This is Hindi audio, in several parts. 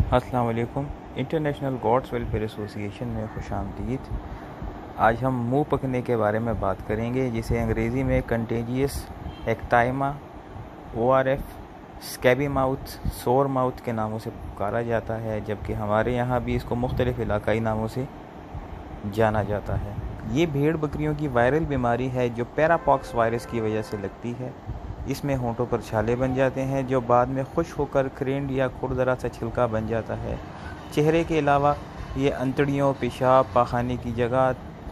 अस्सलाम वालेकुम। इंटरनेशनल गॉड्स वेलफेयर एसोसिएशन में खुशामदीद। आज हम मुंह पकने के बारे में बात करेंगे, जिसे अंग्रेज़ी में contagious ecthyma, ORF, scabby mouth, sore mouth के नामों से पुकारा जाता है, जबकि हमारे यहाँ भी इसको मुख्तलिफ इलाकाई नामों से जाना जाता है। ये भेड़ बकरियों की वायरल बीमारी है जो पैरापॉक्स वायरस की वजह से लगती है। इसमें होंठों पर छाले बन जाते हैं जो बाद में खुश्क होकर खरेंड या खुरदरा सा छिलका बन जाता है। चेहरे के अलावा ये अंतड़ियों, पेशाब पाखाने की जगह,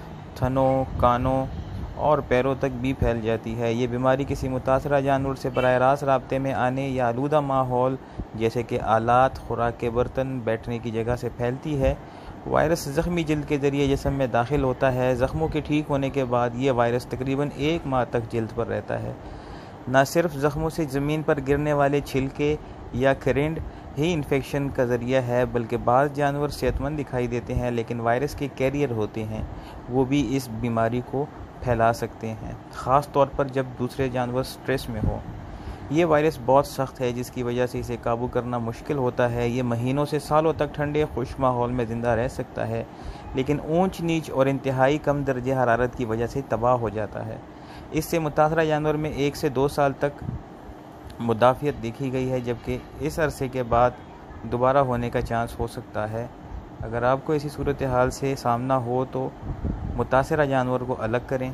थनों, कानों और पैरों तक भी फैल जाती है। ये बीमारी किसी मुतासरा जानवर से बराह रास्त राब्ते में आने या आलूदा माहौल जैसे कि आलात, खुराक के बर्तन, बैठने की जगह से फैलती है। वायरस ज़ख्मी जल्द के ज़रिए जिस्म में दाखिल होता है। ज़ख्मों के ठीक होने के बाद ये वायरस तकरीबन 1 माह तक जल्द पर रहता है। न सिर्फ ज़ख्मों से ज़मीन पर गिरने वाले छिलके या खरेंड ही इन्फेक्शन का ज़रिया है, बल्कि बाज़ जानवर सेहतमंद दिखाई देते हैं लेकिन वायरस के कैरियर होते हैं। वो भी इस बीमारी को फैला सकते हैं, ख़ास तौर पर जब दूसरे जानवर स्ट्रेस में हो। ये वायरस बहुत सख्त है जिसकी वजह से इसे काबू करना मुश्किल होता है। ये महीनों से सालों तक ठंडे खुश्क माहौल में ज़िंदा रह सकता है, लेकिन ऊंच नीच और इंतहाई कम दर्जे हरारत की वजह से तबाह हो जाता है। इससे मुतासरा जानवर में 1 से 2 साल तक मुदाफ़ियत देखी गई है, जबकि इस अरसे के बाद दोबारा होने का चांस हो सकता है। अगर आपको ऐसी सूरत हाल से सामना हो तो मुतासरा जानवर को अलग करें,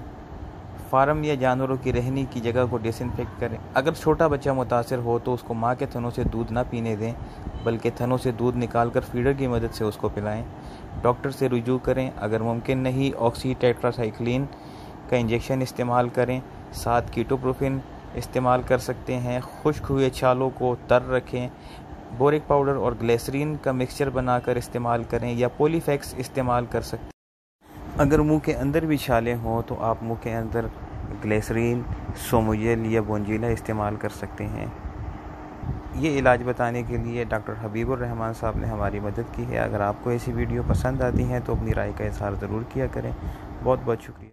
फार्म या जानवरों की रहने की जगह को डिसइंफेक्ट करें। अगर छोटा बच्चा मुतासर हो तो उसको माँ के थनों से दूध ना पीने दें, बल्कि थनों से दूध निकालकर फीडर की मदद से उसको पिलाएं। डॉक्टर से रुजू करें। अगर मुमकिन नहीं, ऑक्सी टेट्रासाइक्लिन का इंजेक्शन इस्तेमाल करें। साथ कीटोप्रोफिन इस्तेमाल कर सकते हैं। खुश्क हुए छालों को तर रखें। बोरिक पाउडर और ग्लिसरीन का मिक्सचर बनाकर इस्तेमाल करें या पॉलीफैक्स इस्तेमाल कर सकते हैं। अगर मुंह के अंदर भी छाले हों तो आप मुंह के अंदर ग्लिसरीन, सोमोजेल या बोंजीला इस्तेमाल कर सकते हैं। ये इलाज बताने के लिए डॉक्टर हबीबुर रहमान साहब ने हमारी मदद की है। अगर आपको ऐसी वीडियो पसंद आती हैं तो अपनी राय का इज़हार ज़रूर किया करें। बहुत बहुत शुक्रिया।